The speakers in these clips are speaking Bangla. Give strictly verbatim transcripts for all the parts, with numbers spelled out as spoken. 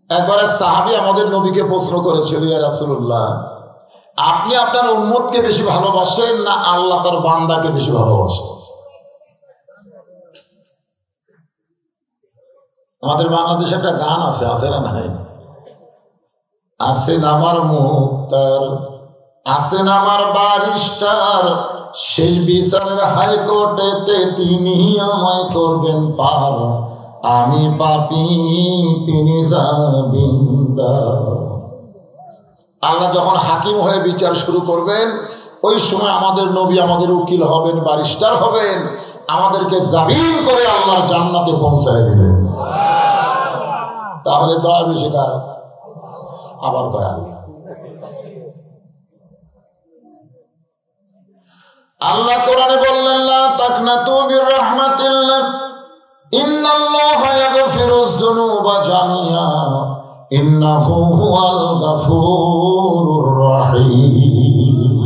একবার এক সাহাবী আমাদের নবীকে প্রশ্ন করেছিল, ইয়া রাসূলুল্লাহ, আপনি আপনার উম্মতকে বেশি ভালোবাসেন না আল্লাহ তার বান্দাকে বেশি ভালোবাসেন? আমাদের বাংলাদেশে একটা গান আছে, আছে না নাই? আছেন আমার মুক্তার, আছেন আমার বারিস্টার, শেষ বিচারের হাইকোর্টেতে তিনি আমায় করবেন পার, আমি পাপী তিনি জামিনদার। আল্লাহ যখন হাকিম হয়ে বিচার শুরু করবেন, ওই সময় আমাদের নবী আমাদের উকিল হবেন, বারিস্টার হবেন, আমাদেরকে জামিন করে আল্লাহর জান্নাতে পৌঁছায় দিবেন। তাহলে দয়া বেশি কার? আবার দয়া আল্লাহ কোরআনে বললেন, লা তাকনাতু মির রাহমাতিল্লাহ ইন্নাল্লাহা ইয়াগফিরুয যুনুবা জামিআ ইন্নাহু হুয়াল গাফুরুর রাহিম।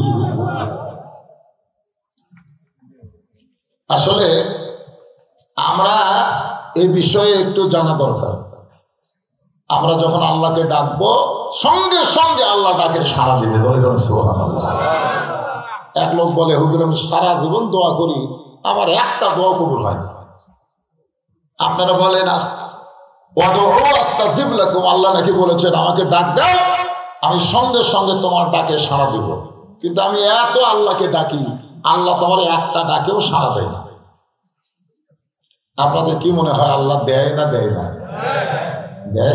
আসলে আমরা এই বিষয়ে একটু জানা দরকার। আমরা যখন আল্লাহকে ডাকবো, সঙ্গে সঙ্গে আল্লাহ ডাকের সাড়া দিবে। সুবহানাল্লাহ। এক লোক বলে, হুজুর আমি সারা জীবন দোয়া করি, আমার একটা দোয়া কবুল হয় না। আপনারা বলেন আস্তাজিব লাকুম, আল্লাহ নাকি বলেছেন আমাকে ডাক দাও, আমি সঙ্গে সঙ্গে তোমার ডাকে সাড়া দিব। কিন্তু আমি এত আল্লাহকে ডাকি, আল্লাহ তোমার একটা ডাকেও সাড়া দেয় না। আপনাদের কি মনে হয় আল্লাহ দেয় না দেয় না? দেয়।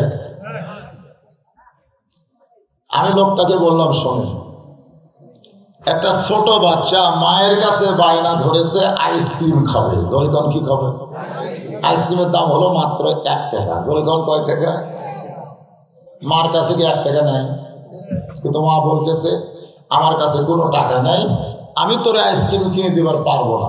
আমি লোকটাকে বললাম, শোনে, একটা ছোট বাচ্চা মায়ের কাছে বায়না ধরেছে আইসক্রিম খাবে। ধরে কোন কি খাবে? আইসক্রিমের দাম হলো মাত্র এক টাকা। ধরে কোন কয় টাকা? মার কাছে কি এক টাকা নাই? কিন্তু মা বলতেছে আমার কাছে কোনো টাকা নাই, আমি তোরে আইসক্রিম কিনে দিবার পারবো না।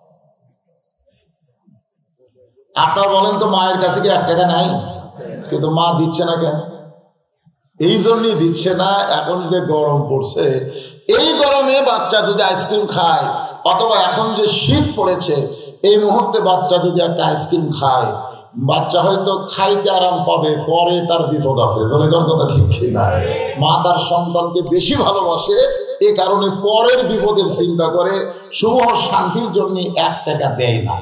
আপনারা বলেন তো, মায়ের কাছে কি এক টাকা নাই? কিন্তু মা দিচ্ছে না কেন? এই জন্যই দিচ্ছে না, এখন যে গরম পড়ছে, এই গরমে বাচ্চা যদি আইসক্রিম খায়, অথবা এখন যে শীত পড়েছে, এই মুহূর্তে বাচ্চা যদি একটা আইসক্রিম খায়, বাচ্চা হয়তো খাইতে আরাম পাবে, পরে তার বিপদ আছে। জনগণ কথা ঠিক না? মা তার সন্তানকে বেশি ভালোবাসে, এ কারণে পরের বিপদের চিন্তা করে, সমূহ শান্তির জন্য এক টাকা দেয় না।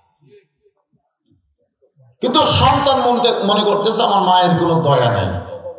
কিন্তু সন্তান মনে করতেছে আমার মায়ের কোনো দয়া নাই।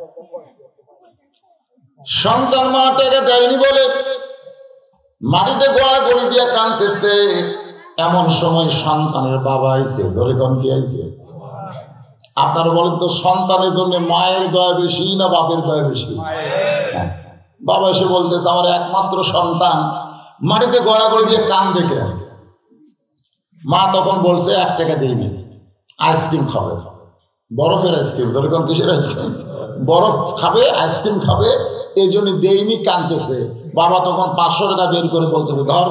সন্তান মা টাকা দেয়নি বলে মাটিতে গড়াগড়ি দিয়ে কাঁদতেছে। এমন সময় সন্তানের বাবা আইছে। ধরে কোন কি আইছে? আপনারা বলেন তো, সন্তানের জন্য মায়ের দয়া বেশি না বাপের দয়া বেশি? বাবা এসে বলতেছে আমার একমাত্র সন্তান মাটিতে গড়াগড়ি দিয়ে কান দেখে। মা তখন বলছে এক টাকা দিইনি, আইসক্রিম খাবে, বরফের আইসক্রিম। ধরে কোন কিসের আইসক্রিম? বরফ খাবে, আইসক্রিম খাবে, এই জন্য দেইনি, কাঁদতেছে। বাবা তখন পাঁচশো টাকা বের করে বলতেছে ধর,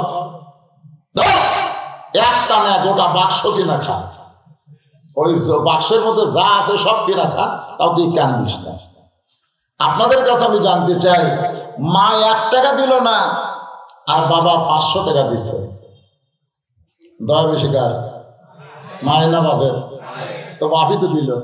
একটা না গোটা বাক্স কিনা খা, ওই বাক্সের মধ্যে যা আছে সব কিনা খা, তাও তুই কান্দিস না। আপনাদের কাছে আমি জানতে চাই, মা এক টাকা দিল না আর বাবা পাঁচশো টাকা দিছে, দয়া বেশি কার? মায়ের না বাপের? তো বাপই তো দিল।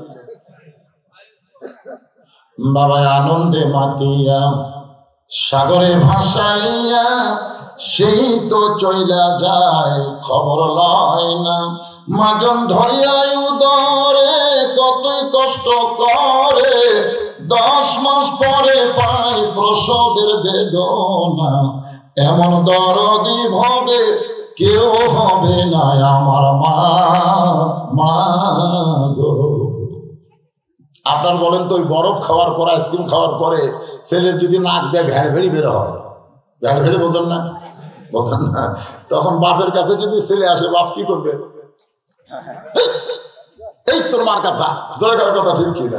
বাবা আনন্দে মাতিয়া সাগরে ভাসাইয়া সেই তো চইলা যায়, খবর লয় না। মাজন ধরিয়া উদরে কতই কষ্ট করে, দশ মাস পরে পায় প্রসবের বেদনা। এমন দরদি ভাবে কেউ হবে না আমার মা, মা গো। আপনার বলেন তো, ওই বরফ খাওয়ার পর, আইসক্রিম খাওয়ার পরে ছেলের যদি নাক দেয় ভ্যাড় ভেড়ি বের হয়, ভ্যাড় ভেড়ি বোঝেন না? বোঝেন না? তখন বাপের কাছে যদি ছেলে আসে, বাপ কি করবে? এই তোর মার কাছে জোরে করার কথা ঠিক কি না?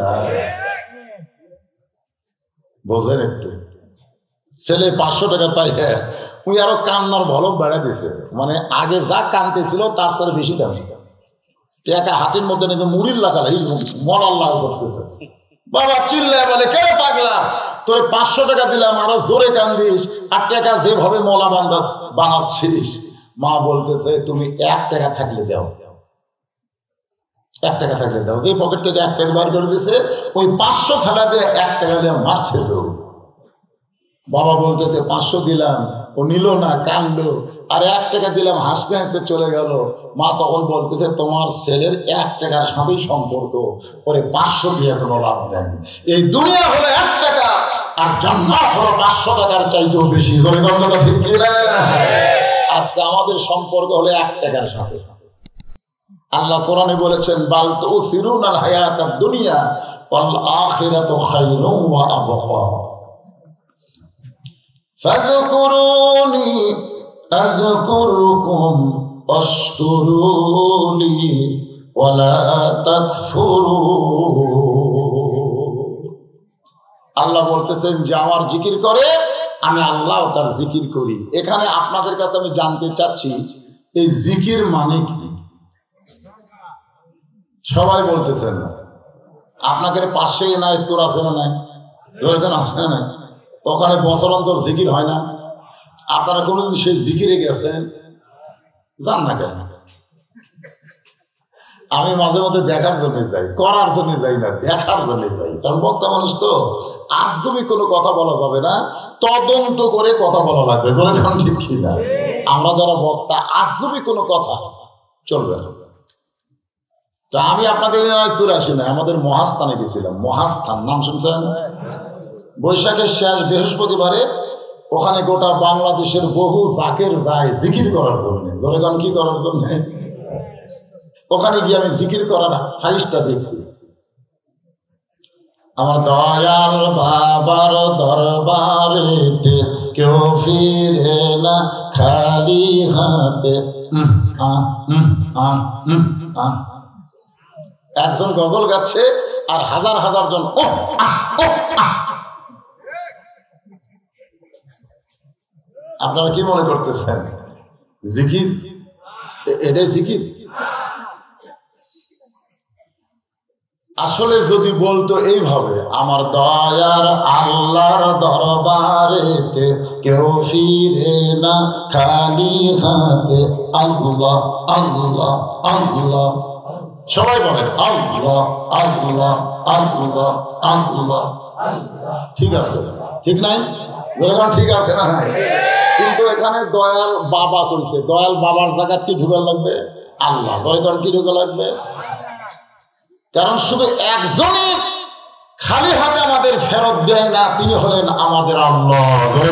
বোঝেন একটু? ছেলে পাঁচশো টাকা পাই, হ্যাঁ, উনি আরো কান্নার ভলক বেড়া দিছে। মানে আগে যা কানতে ছিল তার সাথে বেশি কানছে। টাকা হাতের মধ্যে নিয়ে মুড়ির লাগাল, মরার লাল করতেছে। বাবা চিল্লায় বলে, কে পাগলা, তোর পাঁচশো টাকা দিলাম, আরো জোরে কান্দিস, আর টাকা যেভাবে মলা বান্ধা বানাচ্ছিস। মা বলতেছে তুমি এক টাকা থাকলে দাও, এক টাকা থাকলে দাও। যে পকেট থেকে এক টাকা বার করে দিছে ওই পাঁচশো ফেলা দিয়ে এক টাকা দিয়ে মারছে তো। বাবা বলতেছে পাঁচশো দিলাম, ও নিল না, কানলো। আর এক টাকা দিলাম, হাসতে হাসতে চলে গেল। মা তখন বলতেছে তোমার ছেলের এক টাকার সাথেই সম্পর্ক, ওরে পাঁচশো দিয়ে কোনো লাভ নেই। এই দুনিয়া হলো এক টাকা, আর জান্নাত হলো পাঁচশো টাকার চাইতেও বেশি। কথা ঠিক না? আজকে আমাদের সম্পর্ক হলো এক টাকার সাথে। আল্লাহ কোরআনে বলেছেন বাল তুসিরুনাল হায়াতাদ দুনিয়া ওয়াল আখিরাতু খায়রুন ওয়া আবকা ফাযকুরুনি আযকুরকুম ওয়াশকুরুলি ওয়ালা তাকফুরুন। আল্লাহ বলতেছেন যে আমার জিকির করে আমি আল্লাহ তার জিকির করি। এখানে আপনাদের কাছে আমি জানতে চাচ্ছি এই জিকির মানে কি? সবাই বলতেছেন না। আপনাদের পাশেই নাই তোর আছে না নাই, ওখানে আছে না নাই, ওখানে বছর অন্তর জিকির হয় না। আপনারা কোনোদিন সেই জিকিরে গেছেন? যান না কেন? আমি মাঝে মধ্যে দেখার জন্য যাই, করার জন্য যাই না, দেখার জন্য যাই। কারণ বক্তা মানুষ তো আজগুবি কোনো কথা বলা যাবে না, তদন্ত করে কথা বলা লাগবে। যখন ঠিক কিনা আমরা যারা বক্তা আজগুবি কোনো কথা চলবে না। তা আমি আপনাদের তোর আসি না, আমাদের মহাস্থানে গেছিলাম। মহাস্থান নাম শুনছেন? বৈশাখের শেষ বৃহস্পতিবারে ওখানে গোটা বাংলাদেশের বহু জাকের যায় জিকির করার জন্য। ধরে গান কি করার জন্য? ওখানে গিয়ে আমি জিকির করার সাইজটা দেখছি। আমার দয়াল বাবার দরবারেতে কেউ ফিরে না খালি হাতে। একজন গজল গাচ্ছে আর হাজার হাজার জন ও আপনারা কি মনে করতেছেন জিকির? এটাই জিকির? আসলে যদি বলতো এইভাবে আমার দয়ার আল্লাহর দরবারেতে কেউ ফিরে না খালি হাতে, আল্লাহ আল্লাহ আল্লাহ, সবাই বলেন আল্লাহ আল্লাহ আল্লাহ আল্লাহ। ঠিক আছে? ঠিক নাই? ঠিক আছে না? নাই। কিন্তু এখানে দয়াল বাবা কইছে, দয়াল বাবার জায়গা কি ঢুকা লাগবে? আল্লাহ। দরকার কি ঢুকা লাগবে? কারণ শুধু একজনই খালি হাতে আমাদের ফেরত দেয় না, তিনি হলেন আমাদের আল্লাহ।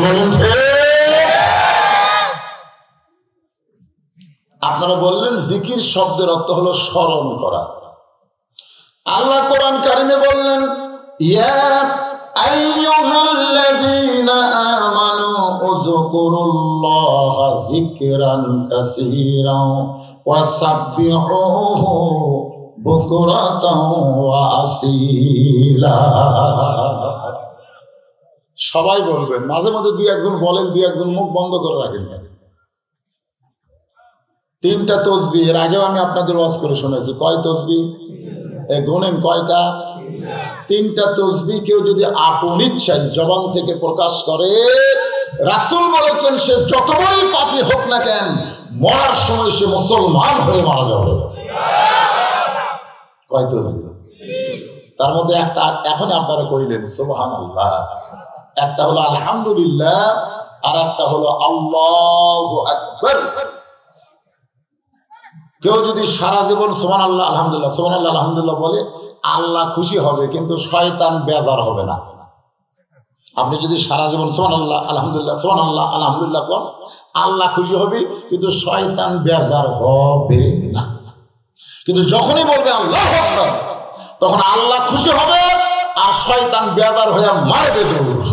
আপনারা বললেন জিকির শব্দের অর্থ হলো স্মরণ করা। আল্লাহ কোরআন কারিমে বললেন ইয়া আইয়ুহাল্লাযীনা আমানু উযকুরুল্লাহা যিকরান কাসীরান ওয়াসাব্বিহুহু বুকরাতান ওয়া আসীলা। সবাই বলবেন, মাঝে মাঝে দুই একজন বলেন, দুই একজন মুখ বন্ধ করে রাখেন। তিনটা তসবিহ এর আগেও আমি আপনাদের ওয়াজ করে শুনেছি। কয় তসবিহ? এ গুনেন কয়টা? তিনটা তসবিহ কেউ যদি আপন ইচ্ছায় জবান থেকে প্রকাশ করে, রাসূল বলেছেন সে যত বড়ই পাপী হোক না কেন মরার সময় সে মুসলমান হয়ে মারা যাবে। কয় তসবিহ? তার মধ্যে একটা এখন আপনারা কইলেন সুবহানাল্লাহ, একটা হলো আলহামদুলিল্লাহ, আর একটা হলো আল্লাহু আকবার। কেউ যদি সারা জীবন সুবহানাল্লাহ আলহামদুলিল্লাহ সুবহানাল্লাহ আলহামদুলিল্লাহ বলে, আল্লাহ খুশি হবে কিন্তু শয়তান বেজার হবে না। আপনি যদি সারা জীবন সুবহানাল্লাহ আলহামদুলিল্লাহ সুবহানাল্লাহ আলহামদুলিল্লাহ বলেন, আল্লাহ খুশি হবে কিন্তু শয়তান বেজার হবে না। কিন্তু যখনই বলবে আল্লাহু আকবার, তখন আল্লাহ খুশি হবে আর শয়তান বেজার হয়ে মারবে দৌড়।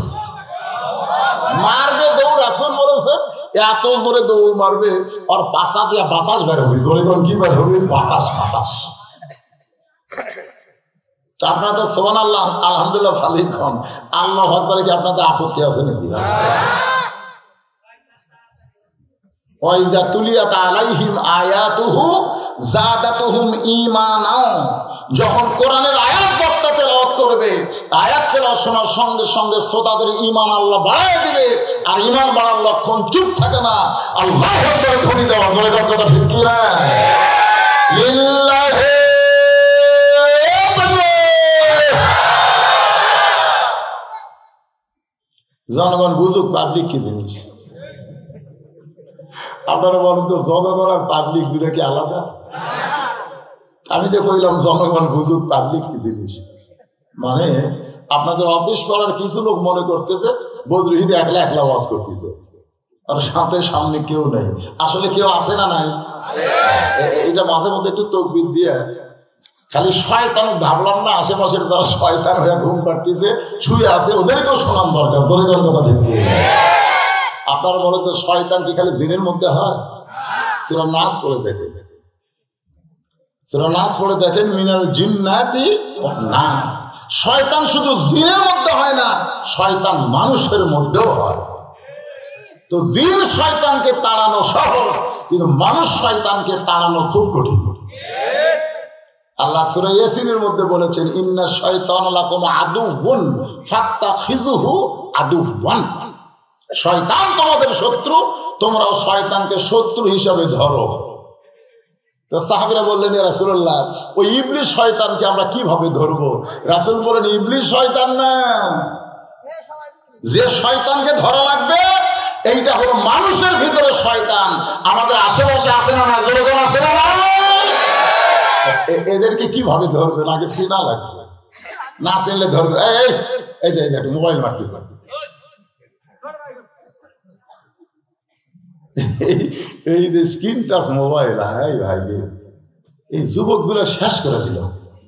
মারবে দৌড়। রাসূল বলেছেন এত জোরে দৌড় মারবে আর পাশা দিয়ে বাতাস বের হবে। জোরে কোন কি বের হবে? বাতাস। বাতাস। আপনারা তো সুবহানাল্লাহ আলহামদুলিল্লাহ ভালোই কম, আল্লাহু আকবারে কি আপনাদের আপত্তি আছে নাকি? ওয়াইজা তুলিয়াত আলাইহিম আয়াতুহু যাদাতুহুম ঈমানা। যখন কোরআনের আয়াত বক্তা তেলাওয়াত করবে, আয়াত তেলাওয়াত শোনার সঙ্গে সঙ্গে শ্রোতাদের ঈমান আল্লাহ বাড়ায় দিবে। আর ঈমান বাড়ার লক্ষণ চুপ থাকে না, আল্লাহু আকবার ধ্বনি দেওয়া। জোরে কথা ঠিক কি না? লিল্লাহি জনগণ বুঝুক পাবলিক কি জিনিস। আপনারা বলেন তো জনগণ আর পাবলিক দুটো কি আলাদা? আমি তো কইলাম জনগণ বুঝুক পাবলিক কি জিনিস। মানে আপনাদের অফিস করার কিছু লোক মনে করতেছে বদরুহিদ একলা একলা ওয়াজ করতেছে, আর সাথে সামনে কেউ নেই। আসলে কেউ আছে না নাই? এটা মাঝে মধ্যে একটু তকবির দিয়ে খালি শয়তান ভাবলাম না, আশেপাশের যারা শয়তান হয়ে ঘুম পাড়তেছে শুয়ে আছে ওদেরকেও শোনান দরকার। দরকার কথা ঠিক। আপনারা বলেন তো শয়তান কি খালি জিনের মধ্যে হয়? সূরা নাস পড়ে দেখেন, সূরা নাস পড়ে দেখেন, মিনাল জিন্নাতি ওয়ান নাস। শয়তান শুধু জিনের মধ্যে হয় না, শয়তান মানুষের মধ্যেও হয়। তো জিন শয়তানকে তাড়ানো সহজ, কিন্তু মানুষ শয়তানকে তাড়ানো খুব কঠিন। আল্লাহ সূরা ইয়াসিনের মধ্যে বলেছেন, ইন্না শাইতানা লাকুম আদুউন ফাত্তাখিযুহু আদুওয়ান। শয়তান তোমাদের শত্রু, তোমরাও শয়তানকে শত্রু হিসাবে ধরো। তো সাহাবীরা বললেন, ইয়া রাসূলুল্লাহ, ওই ইবলিস শয়তানকে আমরা কিভাবে ধরবো? রাসূল বলেন, ইবলিস শয়তান না, যে শয়তানকে ধরা লাগবে এইটা হলো মানুষের ভিতরে শয়তান। আমাদের আশেপাশে আছে না না? জোরে আছে না? এদেরকে কিভাবে ধরবেন? আগে চিনা লাগবে, না চিনলে ধরবে। এই এই যে দেখো মোবাইল মারতেছে, এই যে স্ক্রিন টাচ মোবাইল, হাই ভাই এই যুবক গুলো শেষ করে দিল।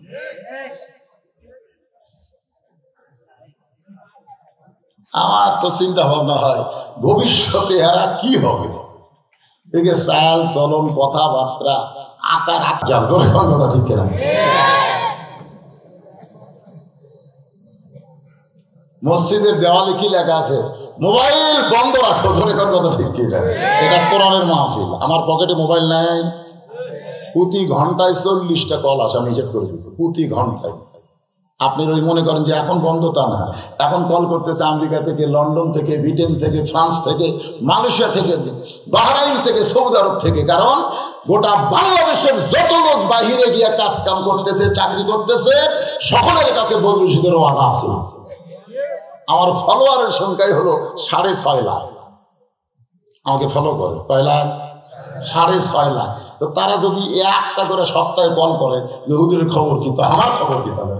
আমার তো চিন্তা ভাবনা হয় ভবিষ্যতে এরা কি হবে। দেখে চাল চলন কথাবার্তা আকার আচার জোরে কথা ঠিক কিনা? মসজিদের দেওয়ালে কি লেখা আছে? মোবাইল বন্ধ রাখো। ধরে কোন কথা ঠিক কিনা? এটা কোরআনের মাহফিল। আমার পকেটে মোবাইল নাই, প্রতি ঘন্টায় চল্লিশটা কল আসে, আমি হিসেব করে দিচ্ছি প্রতি ঘন্টায়। আপনি ওই মনে করেন যে এখন বন্ধ, তা না। এখন কল করতেছে আমেরিকা থেকে, লন্ডন থেকে, ব্রিটেন থেকে, ফ্রান্স থেকে, মালয়েশিয়া থেকে, বাহরাইন থেকে, সৌদি আরব থেকে। কারণ গোটা বাংলাদেশের যত লোক বাহিরে গিয়ে কাজ কাম করতেছে, চাকরি করতেছে, সকলের কাছে বদরুশিদের ওয়াজ আছে। আমার ফলোয়ারের সংখ্যাই হলো সাড়ে ছয় লাখ। আমাকে ফলো করে কয় লাখ? সাড়ে ছয় লাখ। তো তারা যদি একটা করে সপ্তাহে কল করে যে হুজুরের খবর কি, তো আমার খবর কি তাহলে?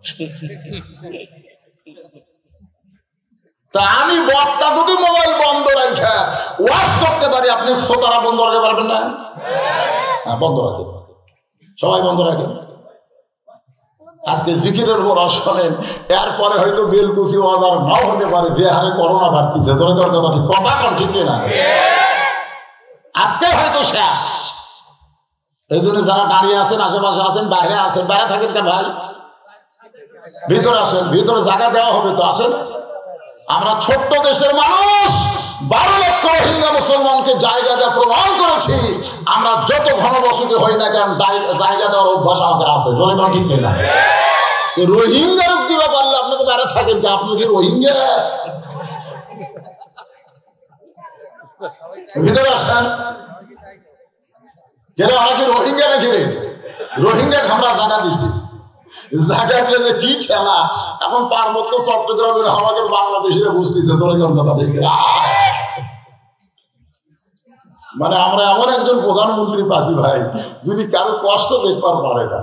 তা আমি বক্তা যদি মোবাইল বন্ধ রাখা ওয়াজ করতে পারি, আপনি শ্রোতারা বন্ধ রাখতে পারবেন না? হ্যাঁ, বন্ধ রাখে, সবাই বন্ধ রাখে। আজকে জিকিরের উপর শোনেন, এরপরে হয়তো বেলকুচি ওয়াজ আর নাও হতে পারে, যে হারে করোনা বাড়তিছে। দরকার কথা ঠিক, কথা কোন ঠিক না? আজকে হয়তো শেষ। এই জন্য যারা দাঁড়িয়ে আছেন, আশেপাশে আছেন, বাইরে আছেন, বাইরে থাকেন কেন ভাই? ভিতরে আসেন, ভিতরে জায়গা দেওয়া হবে তো, আসেন। আমরা ছোট্ট দেশের মানুষ, বারো লক্ষ রোহিঙ্গা মুসলমানকে জায়গা দেওয়া প্রমাণ করেছি। আমরা যত ঘনবসতি হই না কেন, জায়গা দেওয়ার অভ্যাস আমাদের আছে। জনগণ ঠিক না? রোহিঙ্গার দিবা পারলে আপনাকে বাইরে থাকেন, আপনি কি রোহিঙ্গা? ভিতরে আসেন। কেন আমরা কি রোহিঙ্গা নাকি রে? রোহিঙ্গা আমরা জায়গা দিছি, জায়গা দিয়ে কি ঠেলা। এখন পার্বত্য চট্টগ্রামের আমাকে বাংলাদেশিরা বুঝতেছে। তোর কথা ঠিক। মানে আমরা এমন একজন প্রধানমন্ত্রী পাচ্ছি ভাই, যিনি কারো কষ্ট দেখবার পারে না।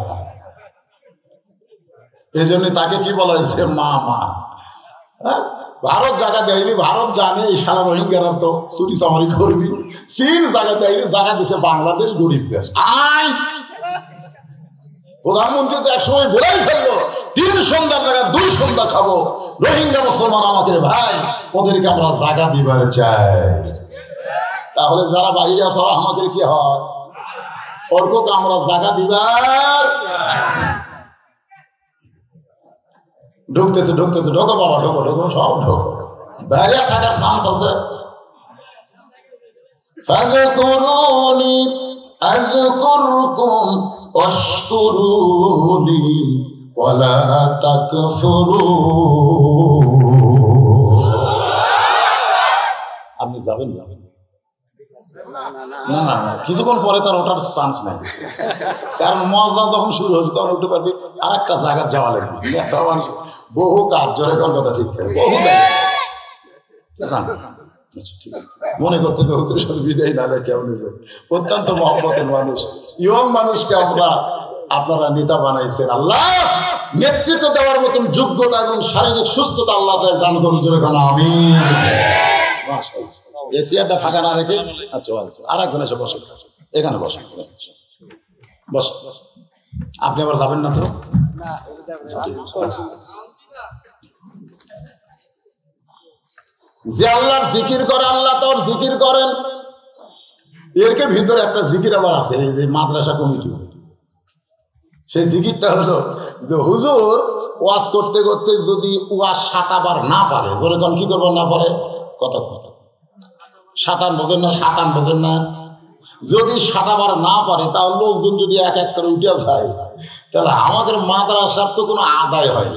এই জন্য তাকে কি বলা হয়েছে? মা মা। ভারত জায়গা দেয়নি, ভারত জানে এই সারা রোহিঙ্গারা তো চুরি চামারি করবি। চীন জায়গা দেয়নি, জায়গা দিচ্ছে বাংলাদেশ, গরিব দেশ। আয় প্রধানমন্ত্রী তো একসময় বলেই ফেললো, তিন সন্ধ্যার জায়গা দুই সন্ধ্যা খাবো। রোহিঙ্গা মুসলমান আমাকে ভাই, ওদেরকে আমরা জায়গা দিবার চাই। তাহলে যারা বাইরে আছে আমাদের কি হয়? ওরকে আমরা জায়গা দিবার। ঢুকতেছে ঢুকতেছে ঢোকো বাবা, ঢোকো ঢোকো, সব ঢোকো। বাইরে থাকার চান্স আছে। ফাযকুরুনি আযকুরকুম ওয়াশকুরুলি ওয়ালা তাকফুরুন। আপনি যাবেন যাবেন না না না, কিছুক্ষণ পরে তার ওঠার চান্স নাই। কারণ মজা যখন শুরু হয়েছে তখন উঠতে পারবি, আর একটা জায়গায় যাওয়া লাগবে। বহু কাজ, জোরে কোন কথা ঠিক, বহু মনে করতে তো হুজুরের সাথে বিদায় না কেমন অত্যন্ত মহব্বতের মানুষ, ইয়ং মানুষকে আমরা আপনারা নেতা বানাইছেন। আল্লাহ নেতৃত্ব দেওয়ার মতন যোগ্যতা এবং শারীরিক সুস্থতা আল্লাহ তাআলা দান করুন। জোরে বলেন আমিন। এই চেয়ারটা ফাঁকা না রেখে আচ্ছা আর একজন এসে বসে, এখানে বসে বস। আপনি আবার যাবেন না তো? যে আল্লাহর জিকির করে আল্লাহ তোর জিকির করেন, এরকে ভিতরে একটা জিকির আবার আছে, এই যে মাদ্রাসা কমিটি, সেই জিকিরটা হলো যে হুজুর ওয়াজ করতে করতে যদি ওয়াজ সাতাবার না পারে, ধরে কোন কি করবো না পারে, কথা কথা সাতান বোঝেন না, সাতান বোঝেন না, যদি সাতাবার না পারে তাহলে লোকজন যদি এক এক করে উঠে যায় তাহলে আমাদের মাদ্রাসার তো কোনো আদায় হয়নি।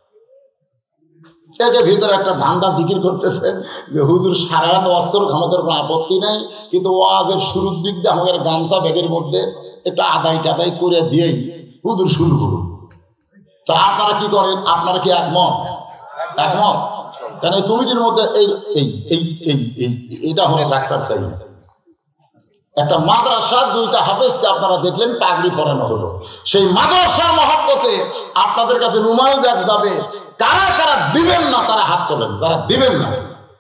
এর ভিতরে একটা ধান্দা জিকির করতেছেন যে হুজুর সারা রাত ওয়াজ করুক, আমাদের কোনো আপত্তি নাই, কিন্তু ওয়াজের শুরুর দিক দিয়ে আমাদের গামছা ব্যাগের মধ্যে একটু আদায় টাদাই করে দিয়েই হুজুর শুরু করুন। তা আপনারা কি করেন? আপনারা কি একমত? একমত? কারণ এই কমিটির মধ্যে এই এই এই এই এটা হলো ডাক্তার সাহেব, একটা মাদ্রাসার দুইটা হাফেজকে আপনারা দেখলেন পাগড়ি পরানো হলো, সেই মাদ্রাসার মহব্বতে আপনাদের কাছে রুমাল ব্যাগ যাবে। কারা কারা দিবেন না তারা হাত তোলেন, যারা দিবেন না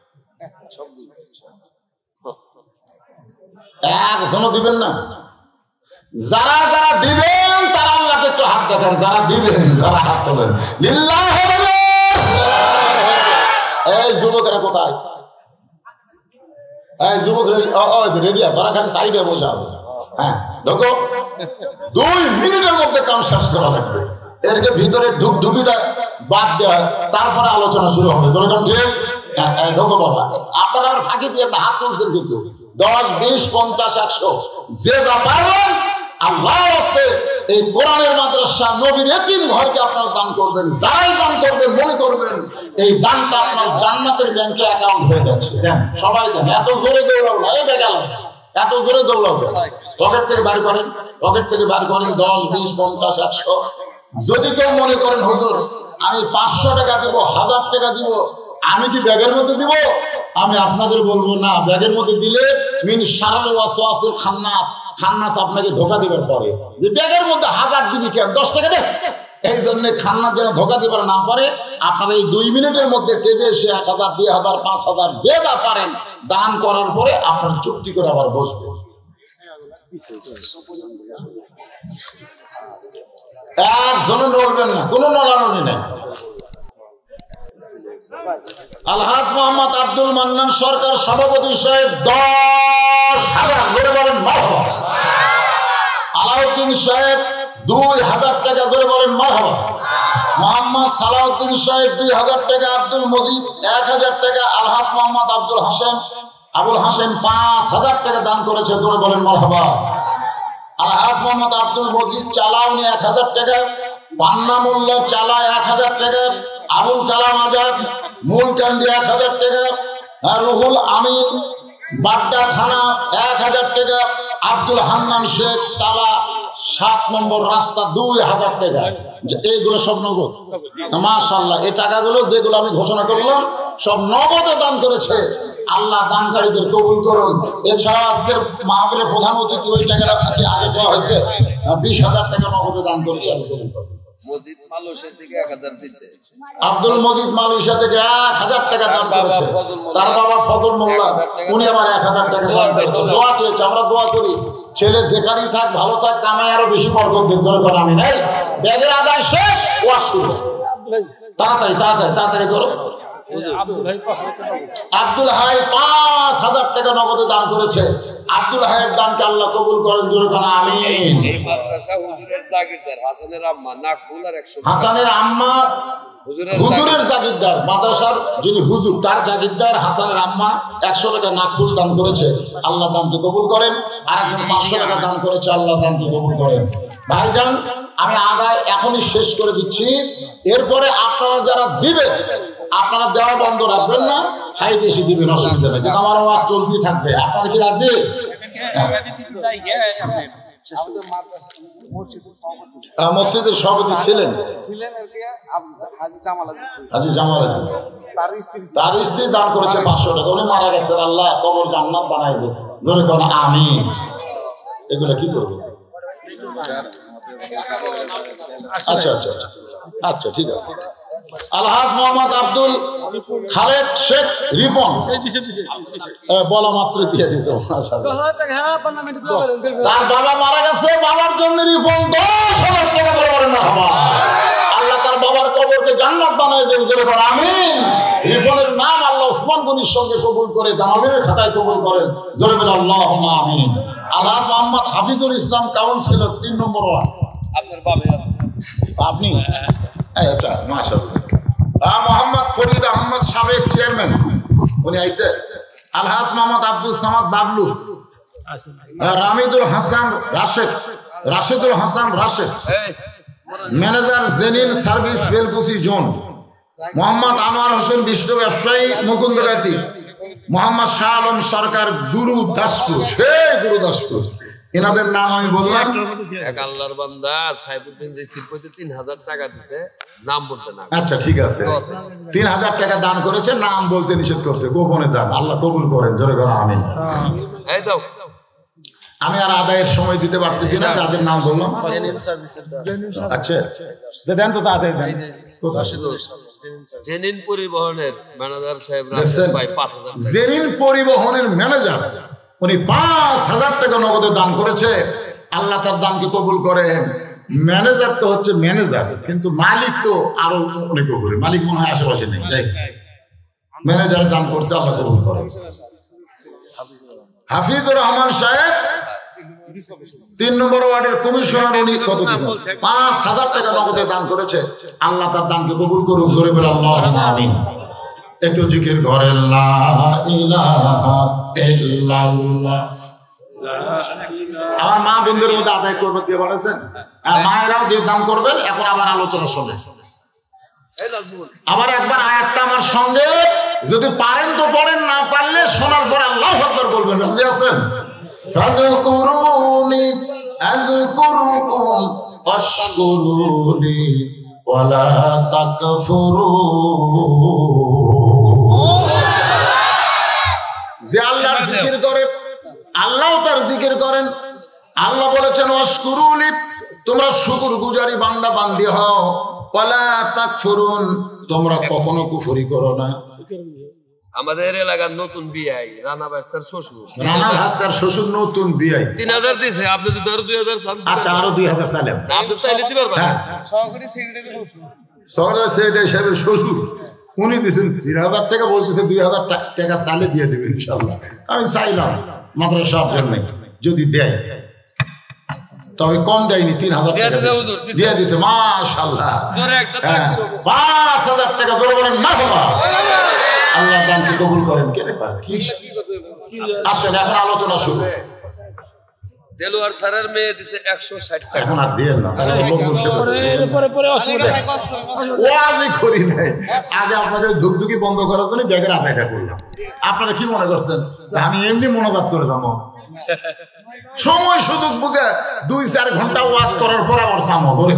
একজনও দিবেন না। যারা যারা দিবেন তারা আল্লাহকে একটু হাত দেখান, যারা দিবেন যারা হাত তোলেন। এই যুবকেরা কোথায়? এই যুবক রেডি আছে, যারা খালি সাইডে বসে আছে। হ্যাঁ ঢোকো, দুই মিনিটের মধ্যে কাম শেষ করা লাগবে। এরকে ভিতরে ধূপধুপিটা বাদ দেওয়া, তারপরে আলোচনা শুরু হবে। ঢোকো বাবা, আপনারা আর ফাঁকি দিয়ে একটা হাত তুলছেন, কিন্তু দশ বিশ পঞ্চাশ একশো যে যা পারবেন আল্লাহর রাস্তায় এই কোরআনের মাদ্রাসা নবীর এতিম ঘরকে আপনারা দান করবেন। যারাই দান করবেন মনে করবেন এই দানটা আপনার জান্নাতের ব্যাংকে অ্যাকাউন্ট হয়ে যাচ্ছে। দেন, সবাই দেন। এত জোরে দৌড়াও না, এই বেগাল এত জোরে দৌড়াও, পকেট থেকে বার করেন, পকেট থেকে বার করেন দশ বিশ পঞ্চাশ একশো। যদি কেউ মনে করেন হুজুর আমি পাঁচশো টাকা দিব, হাজার টাকা দিব, আমি কি ব্যাগের মধ্যে দিব? আমি আপনাদের বলবো না, ব্যাগের মধ্যে দিলে মিন শারল ওয়াসওয়াসিল খান্নাস, খান্নাস আপনাকে ধোকা দিবার পরে যে ব্যাগের মধ্যে হাজার দিবি কেন, দশ টাকা দে। এই জন্য খান্নাস যেন ধোকা দিবার না পারে, আপনারা এই দুই মিনিটের মধ্যে টেজে এসে এক হাজার দুই হাজার পাঁচ হাজার যে যা পারেন দান করার পরে আপনার চুক্তি করে আবার বসবে। একজনে নড়বেন না, কোনো নড়ানড়ি নেই। আলহাজ মোহাম্মদ আব্দুল মান্নান সরকার সভাপতি সাহেব দশ হাজার ধরে বলেন মারহাবা। আলাউদ্দিন সাহেব দুই হাজার টাকা ধরে বলেন মারহাবা। মোহাম্মদ সালাউদ্দিন সাহেব দুই হাজার টাকা, আব্দুল মজিদ এক হাজার টাকা, আলহাজ মোহাম্মদ আব্দুল হাসেম আবুল হাসেম পাঁচ হাজার টাকা দান করেছে, ধরে বলেন মারহাবা। আলহাজ মোহাম্মদ আব্দুল মজিদ চালাউনি এক হাজার টাকা, পান্না মোল্লা চালা এক হাজার টাকা, আবুল কালাম আজাদ মূলকান্দি এক হাজার টাকা, রুহুল আমিন বাড্ডা থানা এক হাজার টাকা, আব্দুল হান্নান শেখ চালা সাত নম্বর রাস্তা দুই হাজার টাকা। এইগুলো সব নগদ। মাশাআল্লাহ, এই টাকাগুলো যেগুলো আমি ঘোষণা করলাম সব নগদে দান করেছে। আল্লাহ দানকারীদের কবুল করুন। এছাড়া আজকের মাহফিলের প্রধান অতিথি ওই টাকাটা আগে দেওয়া হয়েছে, বিশ হাজার টাকা নগদে দান করেছে। আব্দুল মজিদ মালয়েশিয়া থেকে এক হাজার টাকা দান করেছে, তার বাবা ফজল মোল্লা উনি আমার এক হাজার টাকা দান করেছে। দোয়া চেয়েছে, আমরা দোয়া করি ছেলে যেখানেই থাক ভালো থাক, কামাই আরো বেশি বরকত দিন। ধরে করেন আমি নাই, ব্যাগের আদায় শেষ, ওয়াজ শুরু। তাড়াতাড়ি তাড়াতাড়ি তাড়াতাড়ি করো। আব্দুল হাই পাঁচ হাজার টাকা নগদে দান করেছে। আব্দুল হাইয়ের দানকে আল্লাহ কবুল করেন, জোরে খানা আমিন। হাসানের আম্মা হুজুরের জাগিরদার, মাদ্রাসার যিনি হুজুর তার জাগিরদার হাসানের আম্মা একশো টাকা নাকফুল দান করেছে, আল্লাহ দানকে কবুল করেন। আর একজন পাঁচশো টাকা দান করেছে, আল্লাহ দানকে কবুল করেন। ভাইজান, আমি আদায় এখনই শেষ করে দিচ্ছি। এরপরে আপনারা যারা দিবেন আপনারা দেওয়া বন্ধ রাখবেন না, সাইড এসে দিবেন, অসুবিধা নেই, কিন্তু আমার ওয়াজ চলতেই থাকবে। আপনারা কি রাজি? মসজিদের সভাপতি ছিলেন হাজী জামাল। তার স্ত্রী দান করেছে পাঁচশো টাকা, উনি মারা গেছেন, আল্লাহ কবর জান্নাত বানাই দে, জোরে কোন আমিন। এগুলা কি করবে? আচ্ছা আচ্ছা আচ্ছা ঠিক আছে। আলহাজ মোহাম্মদ আব্দুল খালেদ শেখ রিপন বলা মাত্র দিয়ে দিয়েছে। তার বাবা মারা গেছে, বাবার জন্য রিপন দশ হাজার টাকা করে বলেন না বাবা। আল্লাহ তার বাবার কবরকে জান্নাত বানাই দেন, করে করেন আমিন। রিপনের নাম আল্লাহ ওসমান গনির সঙ্গে কবুল করে, দামালের খাতায় কবুল করেন, জোরে বলে আল্লাহুম্মা আমিন। আলহাজ মোহাম্মদ হাফিজুল ইসলাম কাউন্সিলর তিন নম্বর ওয়ার্ড। আপনার বাবা আপনি? আচ্ছা মাশাআল্লাহ। মোহাম্মদ ফরিদ আহমদ সাবেক চেয়ারম্যান, উনি আইসে। আলহাজ মোহাম্মদ আব্দুল সামাদ বাবলু, রামিদুল হাসান রাশেদ, রাশেদুল হাসান রাশেদ, ম্যানেজার জেনিন সার্ভিস বেলকুচি জোন। মোহাম্মদ আনোয়ার হোসেন বিষ্ণু ব্যবসায়ী মুকুন্দগাতি। মোহাম্মদ শাহ আলম সরকার গুরু দাসপুর, সেই গুরু দাসপুর। এনাদের নাম আমি বললাম। এক আল্লাহর বান্দা সাইফুদ্দিন রিসিভ করেছে তিন হাজার টাকা দিছে, নাম বলতে না। আচ্ছা ঠিক আছে, তিন হাজার টাকা দান করেছে, নাম বলতে নিষেধ করছে, গোপনে যান, আল্লাহ কবুল করেন, জোরে করে আমিন। এই দাও, আমি আর আদায়ের সময় দিতে পারতেছি না, যাদের নাম বললাম। আচ্ছা দেন তো তাদের দেন। জেনিন পরিবহনের ম্যানেজার সাহেব ভাই পাঁচ হাজার। জেনিন পরিবহনের ম্যানেজার উনি পাঁচ হাজার টাকা নগদে দান করেছে, আল্লাহ তার দানকে কবুল করেন। ম্যানেজার তো হচ্ছে ম্যানেজার, কিন্তু মালিক তো আরো অনেক উপরে, মালিক মনে হয় আশেপাশে নেই, তাই ম্যানেজার দান করছে, আল্লাহ কবুল করেন। হাফিজুর রহমান সাহেব তিন নম্বর ওয়ার্ডের কমিশনার, উনি কত পাঁচ হাজার টাকা নগদে দান করেছে, আল্লাহ তার দানকে কবুল করুন, জোরে বলে আল্লাহুম্মা আমিন। একটু জিকির করেন লা ইলাহা ইল্লাল্লাহ। আমার মা বোনদের মধ্যে আদায় করবে দিয়ে বলেছেন, মায়েরাও দিয়ে দান করবেন। এখন আবার আলোচনা শুনে আবার একবার আয়াতটা আমার সঙ্গে যদি পারেন তো পড়েন, না পারলে শোনার পর আল্লাহু আকবার বলবেন। রাজি আছেন? ফাযকুরুনি আযকুরুকুম ওয়াশকুরুনি ওয়ালা তাকফুরুন। যে আল্লাহর জিকির করে, আল্লাহও তার জিকির করেন। আল্লাহ বলেছেন ওয়াশকুরুনি, তোমরা শুকরগুজারি বান্দা বান্দি হও, ওয়ালা তাকফুরুন, তোমরা কখনো কুফরি করো না। আমাদের এলাকার নতুন বিআই রানা ভাস্তার শ্বশুর, রানা ভাস্তার শ্বশুর নতুন বিআই তিন হাজার দিয়েছে, আপনি যদি আরো দুই হাজার চান। আচ্ছা আরো দুই হাজার চাইলেন, আপনি চাইলে দিতে পারবেন। সহকারী সেক্রেটারি সাহেবের শ্বশুর উনি দিয়েছেন তিন হাজার টাকা, বলছে দুই হাজার টাকা চাইলে দিয়ে দেবে ইনশাল্লাহ। আমি চাইলাম মাদ্রাসার জন্য যদি দেয়, তবে কম দেয়নি, তিন হাজার টাকা দিয়ে দিয়েছে, মাশাআল্লাহ। পাঁচ হাজার টাকা ধরে বলেন মারহাবা। আল্লাহ দানকে কবুল করেন। কেন আসেন এখন আলোচনা শুরু। দেলোয়ার স্যারের মেয়ে দিছে একশো ষাট টাকা। এখন আর দিয়ে না, ওয়াজই করি নাই। আগে আপনাদের ধুকধুকি বন্ধ করার জন্য ব্যাগের অপেক্ষা করলাম। আপনারা কি মনে করছেন আমি এমনি মনোবাদ করে যাবো? সময় সুযোগ বুঝে দুই চার ঘন্টা ওয়াজ করার পর আবার সামো ধরে।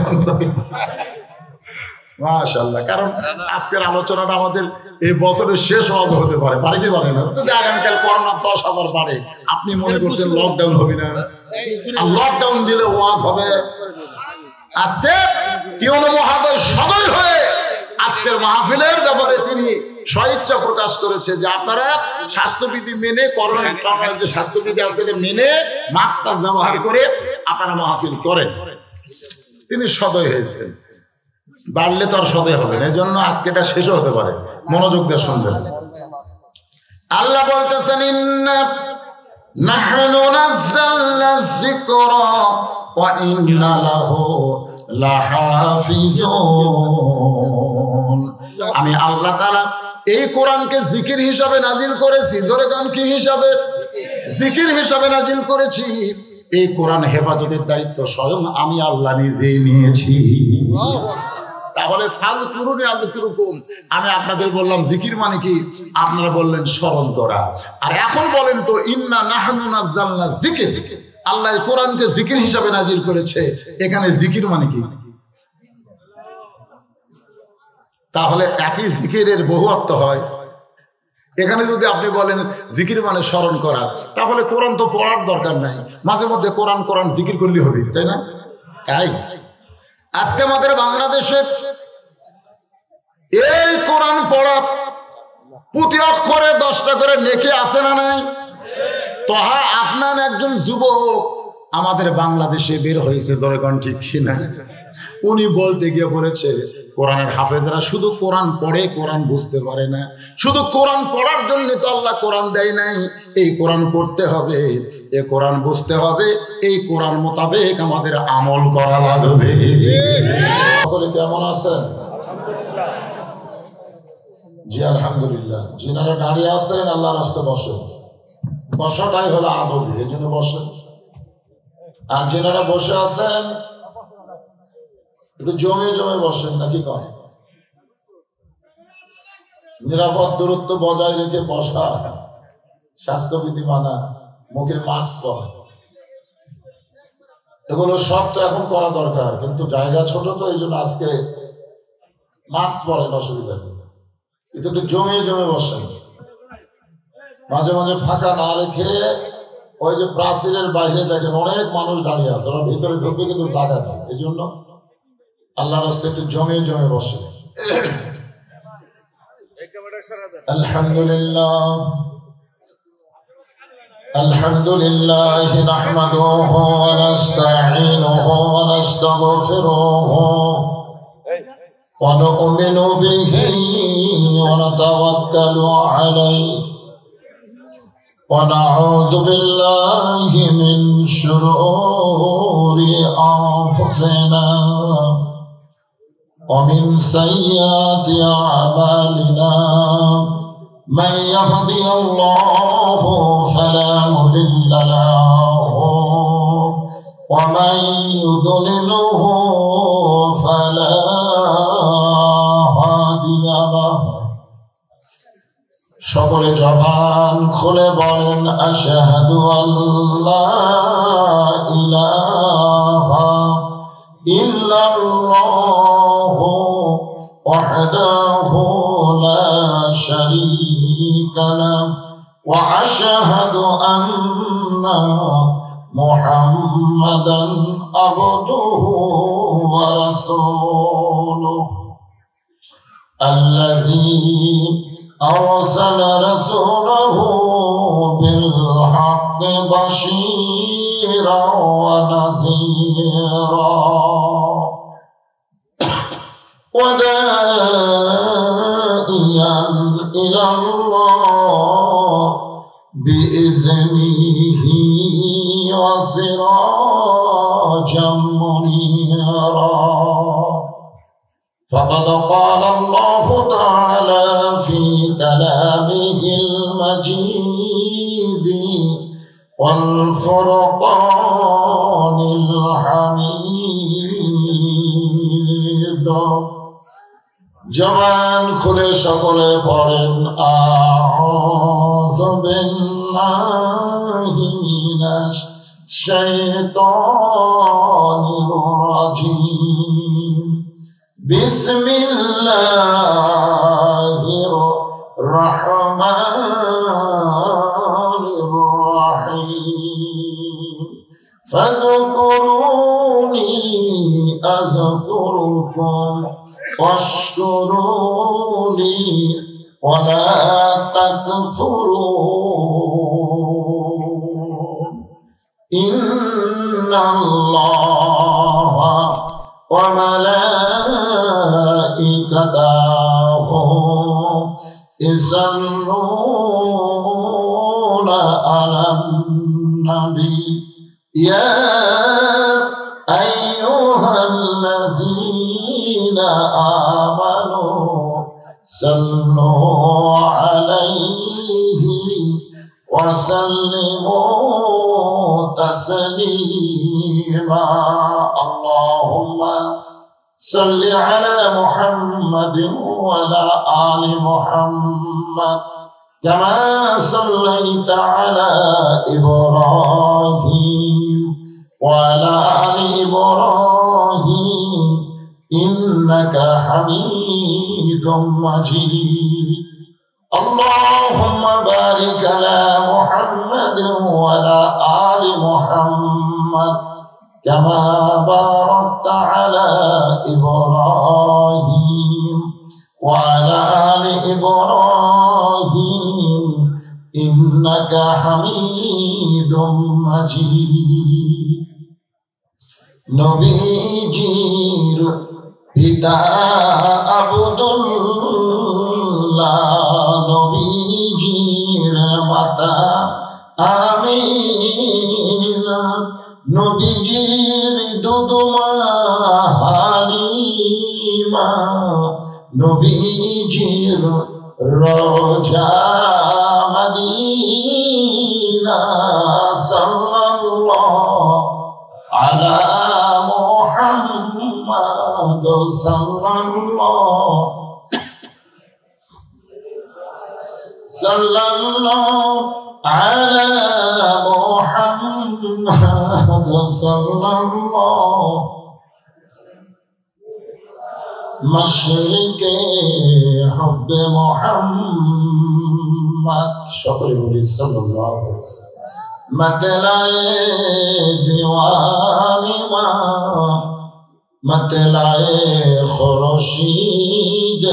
মাশাআল্লাহ, কারণ আজকের আলোচনাটা আমাদের এই বছরের শেষ ওয়াজ হতে পারে, পারে কি পারে না? যদি আগামীকাল করোনা দশ হাজার বাড়ে, আপনি মনে করছেন লকডাউন হবে না? আর লকডাউন দিলে ওয়াজ হবে। আজকে পিওন মহাদয় সদয় হয়ে আজকের মাহফিলের ব্যাপারে তিনি স্বইচ্ছা প্রকাশ করেছে যে আপনারা স্বাস্থ্যবিধি মেনে, করোনা যে স্বাস্থ্যবিধি আছে মেনে মাস্ক ব্যবহার করে আপনারা মাহফিল করেন। তিনি সদয় হয়েছেন, বাড়লে তো আর সদয় হবে না, এই জন্য আজকে এটা শেষও হতে পারে। মনোযোগ দিয়ে শুনবেন। আল্লাহ বলতেছেন ইন্না নাহনু নাযালনা যিকরা ওয়া ইন্না লাহু লাহাফিজুন। আমি আল্লাহ তাআলা এই কোরআনকে জিকির হিসাবে নাজিল করেছি। জোরে গান কি হিসাবে? জিকির হিসাবে নাজিল করেছি। এই কোরআন হেফাজতের দায়িত্ব স্বয়ং আমি আল্লাহ নিজেই নিয়েছি। তাহলে ফাযকুরুনি আযকুরুকুম, আমি আপনাদের বললাম জিকির মানে কি, আপনারা বললেন স্মরণ করা। আর এখন বলেন তো ইন্না নাহনু নাযালনা যিকর, আল্লাহ কোরআনকে জিকির হিসাবে নাজিল করেছে, এখানে জিকির মানে কি? তাহলে একই জিকিরের বহু অর্থ হয়। এখানে যদি আপনি বলেন জিকির মানে স্মরণ করা, তাহলে কোরআন তো পড়ার দরকার নাই, মাঝে মধ্যে কোরআন কোরআন জিকির করলে হবে, তাই না? তাই আজকে আমাদের বাংলাদেশে এই কোরআন পড়া প্রতি অক্ষরে দশটা করে নেকি আছে না নাই? তো হ্যাঁ, আপনার একজন যুবক আমাদের বাংলাদেশে বের হয়েছে, দরকার ঠিক কিনা, উনি বলতে গিয়ে বলেছে কোরআনের হাফেজরা শুধু কোরআন পড়ে, কোরআন বুঝতে পারে না। শুধু কোরআন পড়ার জন্য তো আল্লাহ কোরআন দেয় নাই, এই কোরআন পড়তে হবে, এ কোরআন বুঝতে হবে, এই কোরআন মোতাবেক আমাদের আমল করা লাগবে। সকলে কেমন আছেন? জি আলহামদুলিল্লাহ। যিনারা দাঁড়িয়ে আছেন আল্লাহর রাস্তে বসেন, বসাটাই হলো আদব, এই জন্য বসেন। আর যিনারা বসে আছেন একটু জমে জমে বসেন, নাকি কয় নিরাপদ দূরত্ব বজায় রেখে বসা, স্বাস্থ্যবিধি মানা, মুখে মাস্ক পরা, এগুলো সব তো এখন করা দরকার, কিন্তু জায়গা ছোট তো এই জন্য আজকে মাস্ক পরেন, অসুবিধা নেই, কিন্তু একটু জমে জমে বসেন। মাঝে মাঝে ফাঁকা না রেখে ওই যে প্রাচীরের বাইরে দেখেন অনেক মানুষ দাঁড়িয়ে আছে, ওরা ভিতরে ঢুকবে কিন্তু জায়গা নেই, এই জন্য আল্লাহর রাস্তায় একটু জমে জমে বসে। আলহামদুলিল্লাহ আলহামদুলিল্লাহ নাহমাদুহু ওয়া নাস্তাঈনুহু ওয়া নাস্তাগফিরুহু ওয়া নু'মিনু বিহি ওয়া নাতাওয়াক্কালু আলাইহি ওয়া নাউযু বিল্লাহি মিন শুরুরি আনফুসিনা ومن سيئات أعمالنا من يهدي الله فلا مضل له ومن يضلله فلا هادي له সকলে জবান খুলে বলেন আশহাদু আল্লা ইলাহা ইল্লাল্লাহ وحده لا شريك له وأشهد أن محمدا عبده ورسوله الذي أرسل رسوله بالحق بشيرا ونذيرا وداعيا إلى الله بإذنه وسراجا منيرا فقد قال الله تعالى في كلامه المجيد والفرقان الحميد জবান খুলে সকলে পড়েন আউযু বিল্লাহি মিনাশ শাইতানির রাজীম বিসমিল্লাহির রাহমানির রাহিম ফাযকুরুনি আযকুরুকুম واشكروا لي ولا تكفرون إن الله وملائكته يصلون على النبي يا أيها الذين آمنوا صلوا عليه وسلموا تسليما اللهم صل على محمد وعلى آل محمد كما صليت على إبراهيم وعلى آل إبراهيم إنك حميد مجيد اللهم بارك على محمد وعلى آل محمد كما باركت على إبراهيم وعلى آل إبراهيم إنك حميد مجيد নবীজির পিতা আব্দুল্লাহ নবীজির মাতা আমিনা নবীজির দুধমা হালিমা নবীজির রোজা মদিনা সাল্লাল্লাহু আলা মুহাম্মদ সাল্লাল্লাহু সাল্লাল্লাহু আলা মুহাম্মদ সাল্লাল্লাহু মশরিকে হুব্বে মুহাম্মদ সকলে বলি সাল্লাল্লাহু আলাইহি ওয়াসাল্লাম मतलाए दीवानी माँ मतलाए खुर्शीद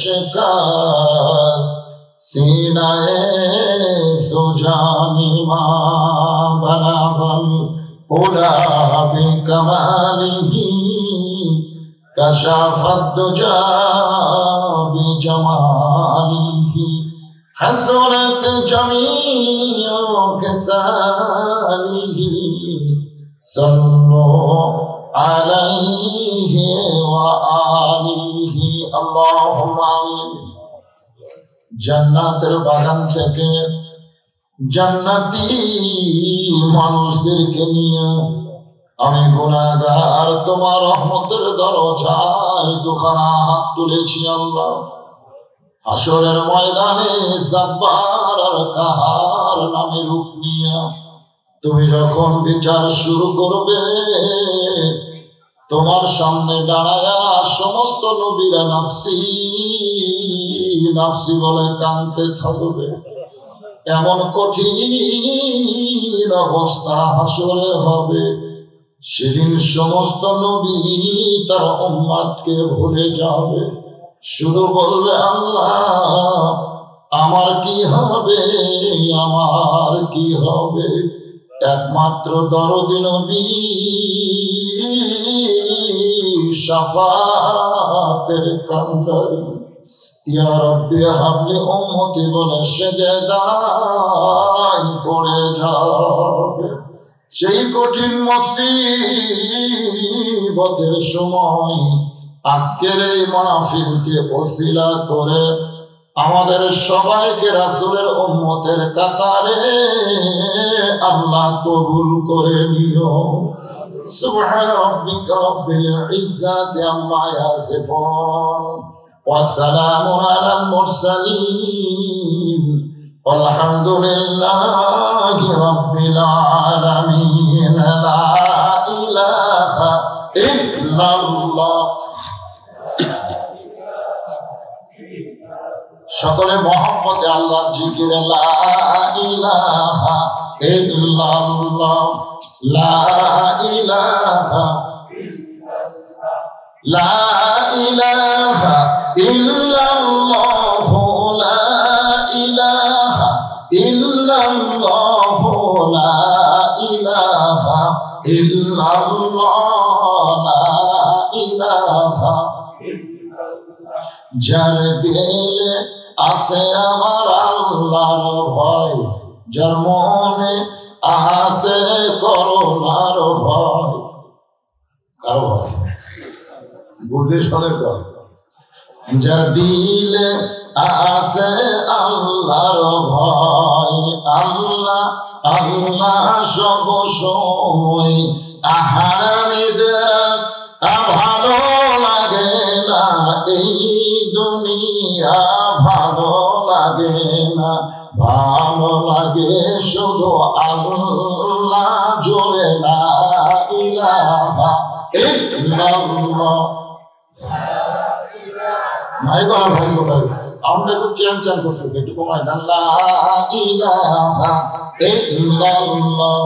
शिकास सीनाए सुजानी माँ बलागल उला बिकमालिही कशाफत दुजा बिजमालिही حسنت جميع كساله صلوا عليه وآله اللهم آمين জান্নাতের বাগান থেকে জান্নাতি মানুষদেরকে নিয়ে আমি গুনাহগার তোমার রহমতের দরজায় দুখানা হাত তুলেছি আল্লাহ হাসরের ময়দানে জব্বার আর কাহার নামে রূপ নিয়ে তুমি যখন বিচার শুরু করবে তোমার সামনে দাঁড়ায়া সমস্ত নবীরা নাফসি নাফসি বলে কাঁদতে থাকবে এমন কঠিন অবস্থা হাসরে হবে সেদিন সমস্ত নবী তার উম্মতকে ভুলে যাবে শুধু বলবে আল্লাহ আমার কি হবে আমার কি হবে একমাত্র দরদি নবী শাফাতের কান্ডারি ইয়া রাব্বি হাবলি উম্মতি বলে সেজদায় পড়ে যাবে সেই কঠিন মুসিবতের সময় আজকের এই মাহফিলকে ওসিলা করে আমাদের সবাইকে রাসূলের উম্মতের কাতারে আল্লাহ কবুল করে নিও সুবহান রাব্বিকা রাব্বিল ইজ্জাতি আম্মা ইয়াসিফুন ওয়া সালামুন আলাল মুরসালিন আলহামদুলিল্লাহি রাব্বিল আলামিন লা ইলাহা ইল্লাল্লাহ সকলে মহব্বতে আল্লাহর জিকিরে লা ইলাহা ইল্লাল্লাহ লা ইলাহা লা ইলাহা ইল্লাল্লাহ লা ইলাহা ইল্লাল্লাহ লা ইলাহা ইল্লাল্লাহ লা ইলাহা যার দিলে আছে আমার আল্লাহর ভয় যার মনে আছে করুণার ভয় কার ভয় বুঝে শোনে ভয় যার দিলে আছে আল্লাহর ভয় আল্লাহ আল্লাহ সব সময় আহারানিদের ভালো লাগে না এই দুনিয়া ভালো লাগে না ভালো লাগে শুধু আল্লাহ জোরে লা ইলাহা ইল্লাল্লাহ নাই গলা ভাই কোথায় সাউন্ডটা একটু চ্যান চ্যান করতেছে, একটু কমায় দেন। লা ইলাহা ইল্লাল্লাহ।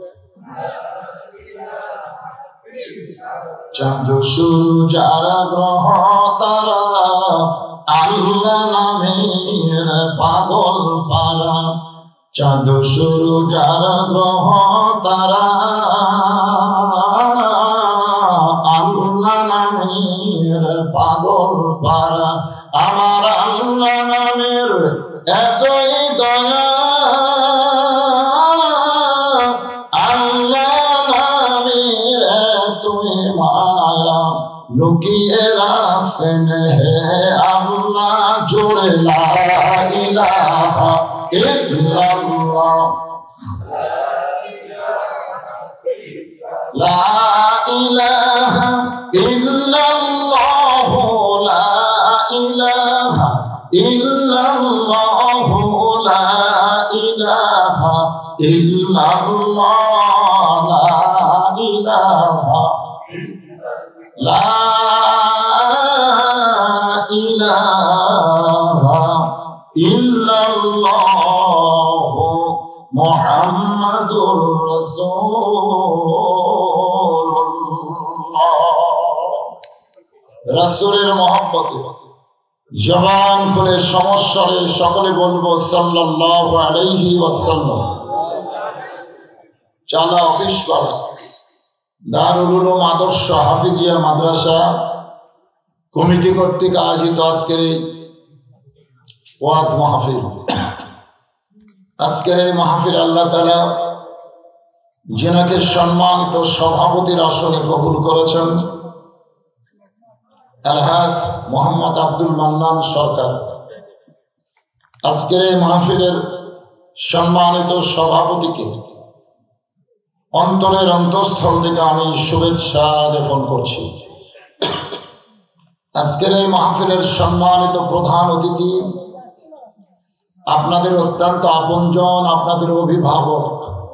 চাঁদ সূর্য আর গ্রহ তারা আল্লাহ নামের পাগল পারা। চাঁদ সূর্য আর গ্রহ তারা আল্লাহ নামের পাগল পারা। আমার আল্লাহ নামের এতই দয়া, আল্লাহ নামের এতই মায়া, লুকিয়ে রাখছেন হে আল্লাহ জোরে লা ইলাহা ইল্লাল্লাহ। লা ইলাহা ইল্লাল্লাহ, লা ইলাহা ইল্লাল্লাহ, লা ইলাহা ইল্লাল্লাহ, লা ইলাহা লা ইলাহা ইল্লাল্লাহ মুহাম্মাদুর রাসূলুল্লাহ। রাসূলের মহব্বতে জবান খুলে সমস্বরে সকলে বলবো সাল্লাল্লাহু আলাইহি ওয়াসাল্লাম। চালা অফিস পাড়া দারুল উলুম আদর্শ হাফিজিয়া মাদ্রাসা কমিটি কর্তৃক আয়োজিত আজকের এই ওয়াজ মাহফিল, আজকের এই মাহফিল আল্লাহ তাআলা যিনাকে সম্মানিত সভাপতির আসনে কবুল করেছেন আলহাজ মোহাম্মদ আব্দুল মান্নান সরকার, আজকের এই মাহফিলের সম্মানিত সভাপতিকে অন্তরের অন্তঃস্থল থেকে আমি শুভেচ্ছা জ্ঞাপন করছি। আজকের এই মাহফিলের সম্মানিত প্রধান অতিথি আপনাদের অত্যন্ত আপনজন, আপনাদের অভিভাবক,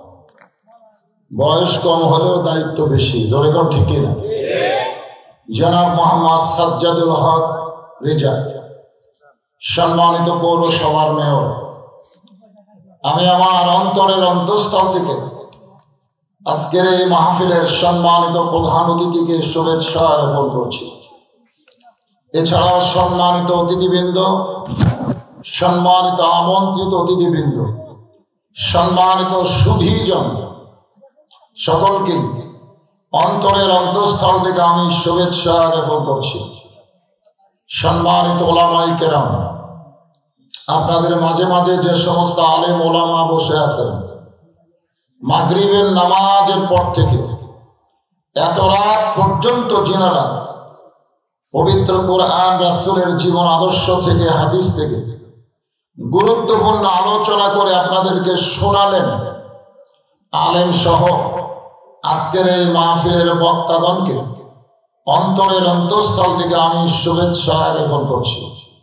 বয়স কম হলেও দায়িত্ব বেশি, ধরে কোন ঠিক না, জনাব মোহাম্মদ সাজ্জাদুল হক রেজা, সম্মানিত পৌরসভার মেয়র, আমি আমার অন্তরের অন্তঃস্থল থেকে আজকের এই মাহফিলের সম্মানিত প্রধান অতিথিকে শুভেচ্ছা জ্ঞাপন করছি। এছাড়াও সম্মানিত অতিথিবৃন্দ, সম্মানিত আমন্ত্রিত অতিথিবৃন্দ, সম্মানিত সুধীজন, সকলকে অন্তরের অন্তঃস্থল থেকে আমি শুভেচ্ছা জ্ঞাপন করছি। সম্মানিত ওলামায়ে কেরাম, আপনাদের মাঝে মাঝে যে সমস্ত আলেম ওলামা বসে আছেন, মাগরিবের নামাজের পর থেকে এত রাত পর্যন্ত যিনারা পবিত্র কোরআন রাসূলের জীবন আদর্শ থেকে, হাদিস থেকে গুরুত্বপূর্ণ আলোচনা করে আপনাদেরকে শোনালেন, আলেম সহ আজকের এই মাহফিলের বক্তাগণকে অন্তরের অন্তঃস্থল থেকে আমি শুভেচ্ছা জ্ঞাপন করছি।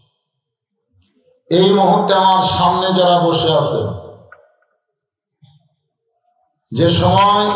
এই মুহূর্তে আমার সামনে যারা বসে আছে, যে সময়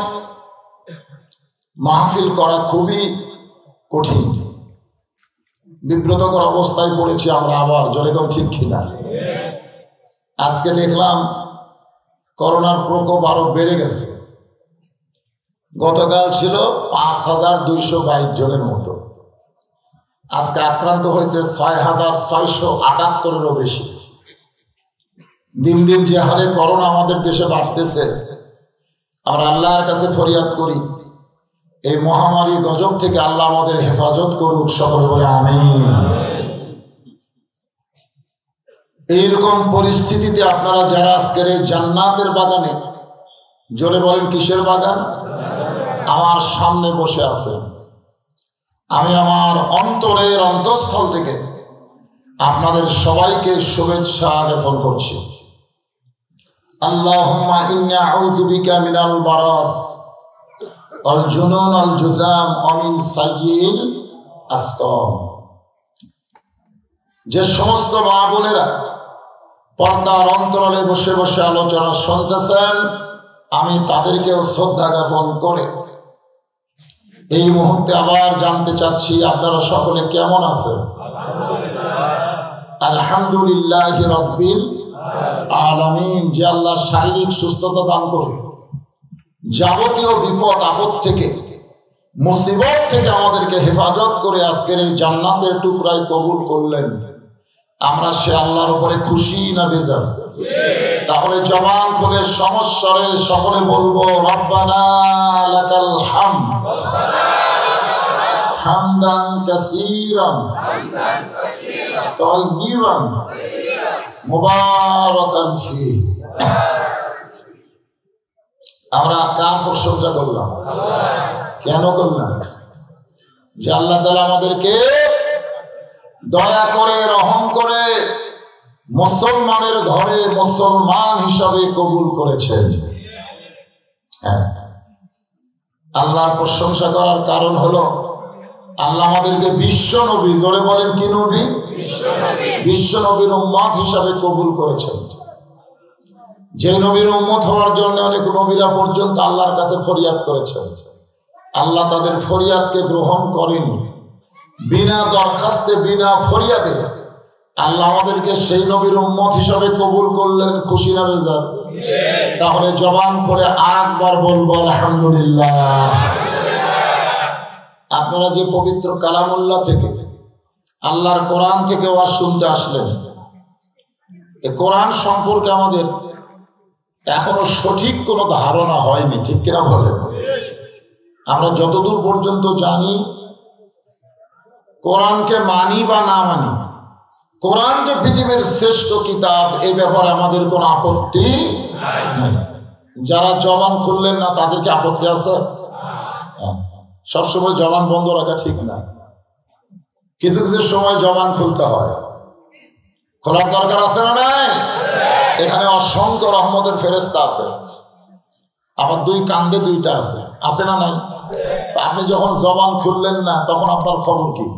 মাহফিল করা খুবই কঠিন, বিব্রতকর অবস্থায় পড়েছি আমরা আবার, যেরকম ঠিক কিনা। আজকে দেখলাম করোনার প্রকোপ আরো বেড়ে গেছে, গতকাল ছিল পাঁচ হাজার দুইশো বাইশ জনের মতো, আজকে আক্রান্ত হয়েছে ছয় হাজার ছয়শো আটাত্তরেরও বেশি। দিন দিন যে হারে করোনা আমাদের দেশে বাড়তেছে, আমরা আল্লাহর কাছে ফরিয়াদ করি এই মহামারী গজব থেকে আল্লাহ আমাদের হেফাজত করুক, সকল বলে আমিন। এইরকম পরিস্থিতিতে আপনারা যারা আজকের এই জান্নাতের বাগানে, জোরে বলেন কিসের বাগান, আমার সামনে বসে আছেন, আমি আমার অন্তরের অন্তঃস্থল থেকে আপনাদের সবাইকে শুভেচ্ছা জ্ঞাপন করছি। আল্লাহুম্মা ইন্নী আউযু বিকা মিনাল বারাস ওয়াল জুনুন ওয়াল জুযাম ওয়া মিন সাইয়্যিল আসকাম। যে সমস্ত মা বোনেরা পর্দার অন্তরালে বসে বসে আলোচনা শুনতেছেন, আমি তাদেরকেও শ্রদ্ধা জ্ঞাপন করে এই মুহূর্তে আবার জানতে চাচ্ছি আপনারা সকলে কেমন আছেন? আলহামদুলিল্লাহি রাব্বিল আলামিন। যে আল্লাহ শারীরিক সুস্থতা দান করে, যাবতীয় বিপদ আপদ থেকে, মুসিবত থেকে আমাদেরকে হেফাজত করে আজকের এই জান্নাতের টুকরায় কবুল করলেন, আমরা সে আল্লাহর উপরে খুশি না বেজার? তাহলে জবান খুলে সমস্যারে সকলে বলবো রব্বানা লাকাল হামদ হামদান কাসীরান তাইয়িবান মুবারাকান ফীহি। আমরা কার প্রশংসা করলাম? কেন করলাম? যে আল্লাহ তাআলা আমাদেরকে দয়া করে রহম করে মুসলমানের ঘরে মুসলমান হিসাবে কবুল করেছেন। হ্যাঁ, আল্লাহর প্রশংসা করার কারণ হলো আল্লাহ আমাদেরকে বিশ্ব নবী, ধরে বলেন কি নবী? বিশ্ব নবীর উম্মত হিসাবে কবুল করেছেন। যে নবীর উম্মত হওয়ার জন্য অনেক নবীরা পর্যন্ত আল্লাহর কাছে ফরিয়াদ করেছেন, আল্লাহ তাদের ফরিয়াদকে গ্রহণ করেনি। বিনা দরখাস্তে, বিনা ফরিয়াদে আল্লাহ আমাদেরকে সেই নবীর উম্মত হিসাবে কবুল করলেন। খুশি না বেজার? তাহলে জবান করে আরেকবার বলবো আলহামদুলিল্লাহ। আপনারা যে পবিত্র কালামুল্লাহ থেকে, আল্লাহর কোরআন থেকে ওয়াজ শুনতে আসলেন, এই কোরআন সম্পর্কে আমাদের এখনো সঠিক কোনো ধারণা হয়নি, ঠিক কিনা বলেন? আমরা যতদূর পর্যন্ত জানি, কোরআনকে মানি বা না মানি, কোরআন যে পৃথিবীর শ্রেষ্ঠ কিতাব, এই ব্যাপারে আমাদের কোনো আপত্তি নাই। যারা জবান খুললেন না তাদের কি আপত্তি আছে? সবসময় জবান বন্ধ রাখা ঠিক না, কিছু কিছু সময় জবান খুলতে হয়। খোলার দরকার আছে না নাই? এখানে অসংখ্য রহমতের ফেরেশতা আছে, আবার দুই কান্দে দুইটা আছে, আছে না নাই? আপনি যখন জবান খুললেন না তখন আপনার খবর কি?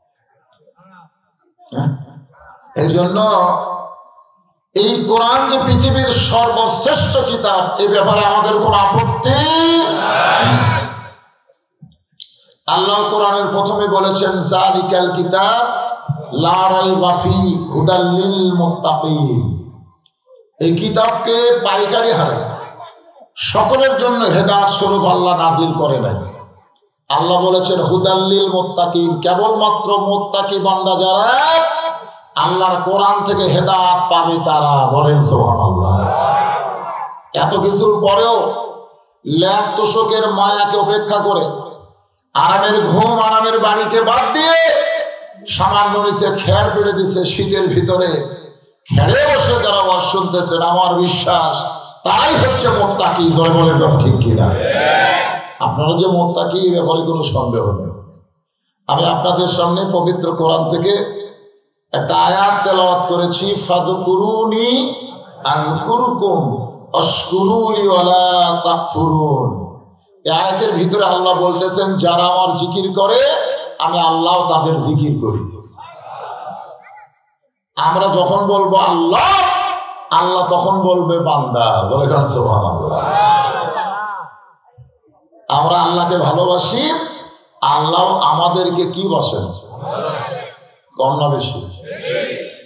এই জন্য এই কোরআন যে পৃথিবীর সর্বশ্রেষ্ঠ কিতাব, এই ব্যাপারে আমাদের কোন আপত্তি। আল্লাহ কোরআনের প্রথমে বলেছেন যালিকাল কিতাব লা রাইবা ফীহি হুদাল লিল মুত্তাকিন। এই কিতাবকে পাইকারি হারে সকলের জন্য হেদায়েত স্বরূপ আল্লাহ নাজিল করে নাই। আল্লাহ বলেছেন হুদাল লিল মুত্তাকিন, কেবলমাত্র মুত্তাকি বান্দা যারা আল্লাহর কোরআন থেকে হেদায়েত পাবে তারা। বলেন সুবহানাল্লাহ। এত কিছুর পরেও ল্যাব তোষকের মায়াকে উপেক্ষা করে, আরামের ঘুম, আরামের বাড়িকে বাদ দিয়ে সামান্য নিচে খেয়ার পেড়ে দিচ্ছে শীতের ভিতরে, খেড়ে বসে যারা ওয়াজ শুনতেছেন, আমার বিশ্বাস তারাই হচ্ছে মুত্তাকি। জয় বলেন ঠিক কিনা? আপনারা যে মুত্তাকি, এ ব্যাপারে কোনো সন্দেহ নেই। আমি আপনাদের সামনে পবিত্র কোরআন থেকে একটা আয়াত তেলাওয়াত করেছি, ফাযকুরুনি আযকুরুকুম ওয়াশকুরুলি ওয়ালা তাকফুরুন। এই আয়াতের ভিতরে আল্লাহ বলতেছেন, যারা আমার জিকির করে আমি আল্লাহ তাদের জিকির করি। আমরা যখন বলবো আল্লাহ, আল্লাহ তখন বলবে বান্দা। বলে গান সুবহানাল্লাহ। আমরা আল্লাহকে ভালোবাসি, আল্লাহ আমাদেরকে কি বাসেন? কম না বেশি?